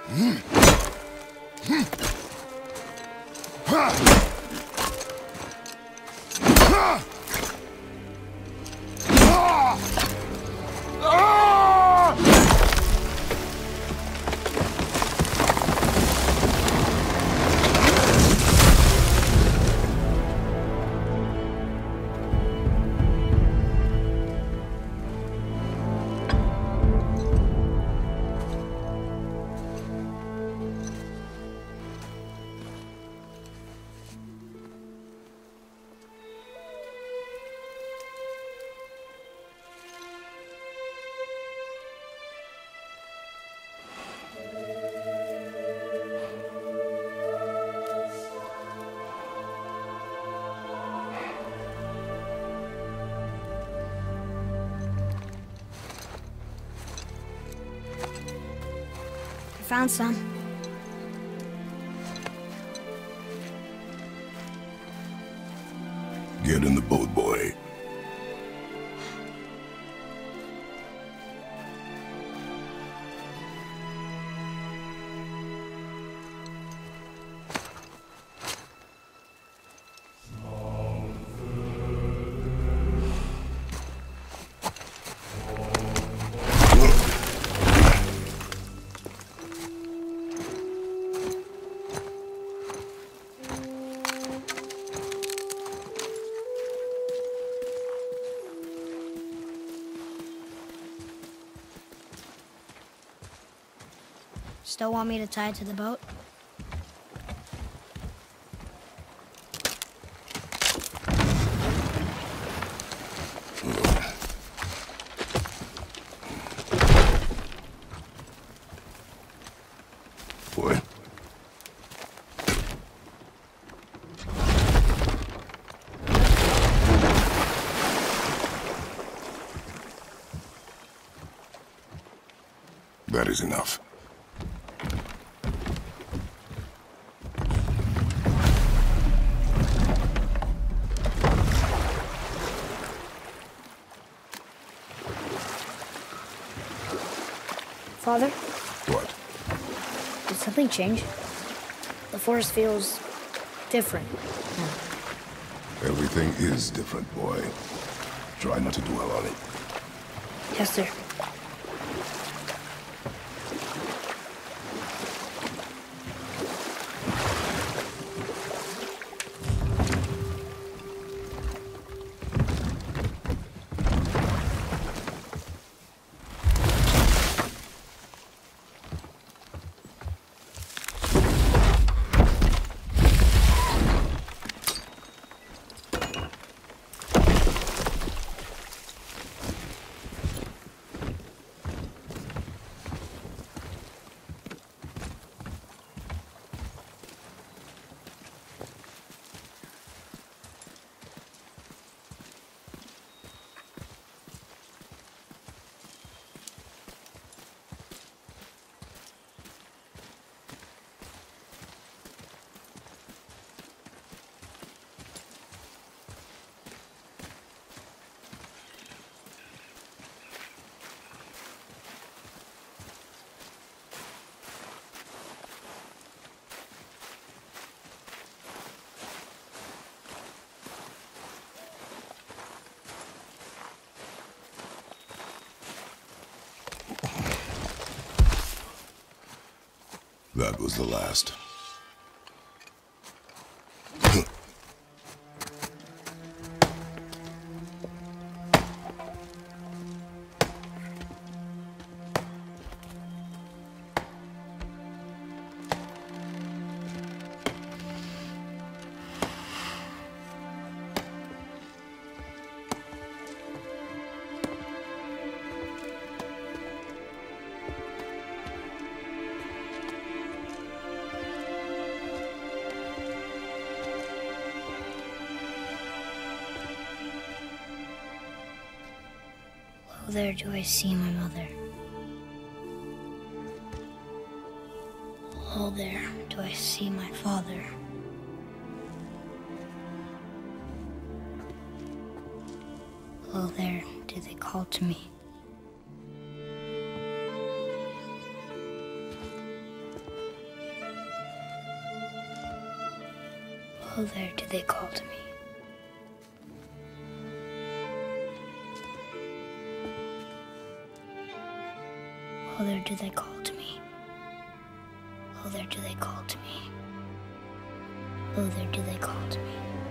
Found some. Get in the boat, boy. Still want me to tie it to the boat? Boy. That is enough. Father? What? Did something change? The forest feels different. Everything is different, boy. Try not to dwell on it. Yes, sir. That was the last. Oh, there do I see my mother. Oh, there do I see my father. Oh, there do they call to me. Oh, there do they call to me. Oh, there do they call to me. Oh, there do they call to me. Oh, there do they call to me.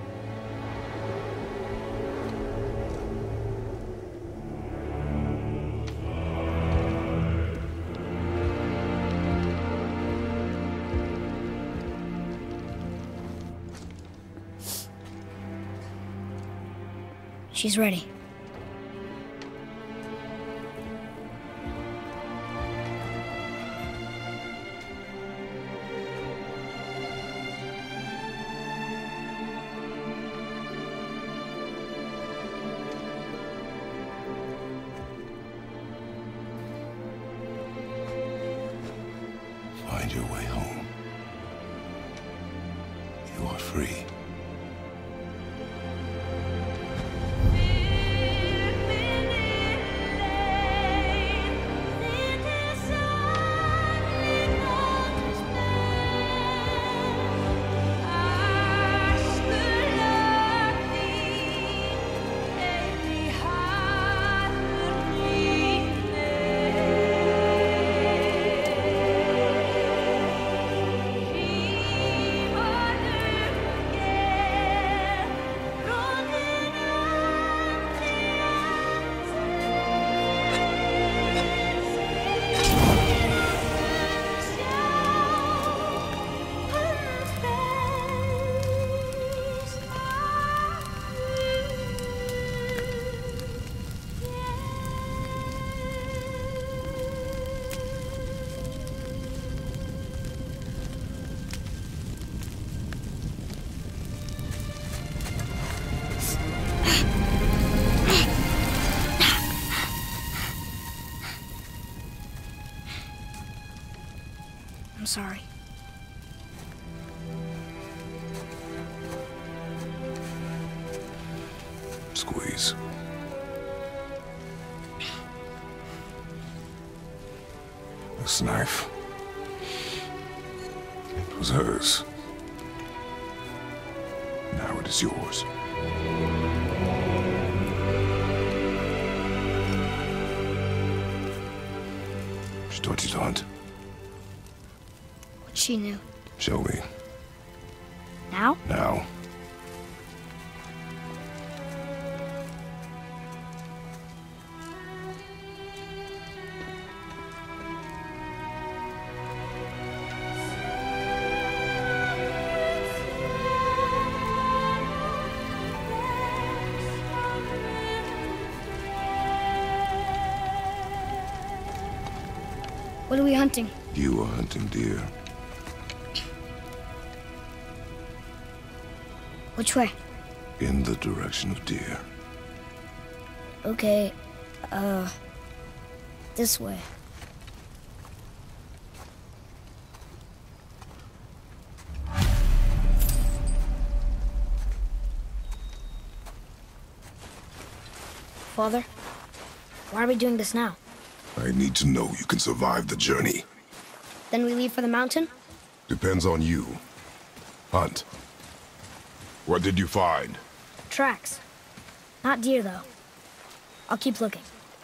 She's ready. Find your way home. You are free. I'm sorry. Squeeze. This knife. It was hers. Now it is yours. She taught you to hunt. What she knew. Show me. Now? Now. What are we hunting? You are hunting deer. Which way? In the direction of deer. Okay, this way. Father, why are we doing this now? I need to know you can survive the journey. Then we leave for the mountain? Depends on you. Hunt. What did you find? Tracks. Not deer, though. I'll keep looking.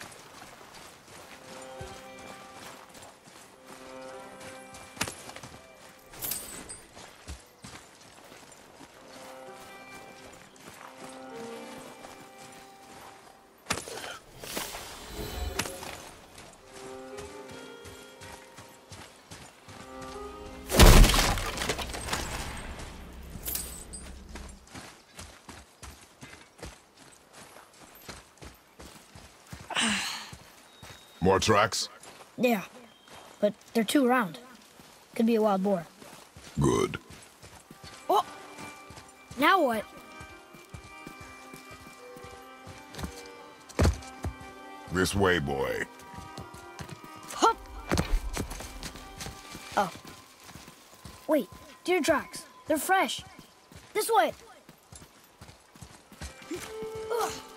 More tracks? Yeah, but they're too round. Could be a wild boar. Good. Oh! Now what? This way, boy. Hup! Oh. Wait, deer tracks. They're fresh. This way! Ugh.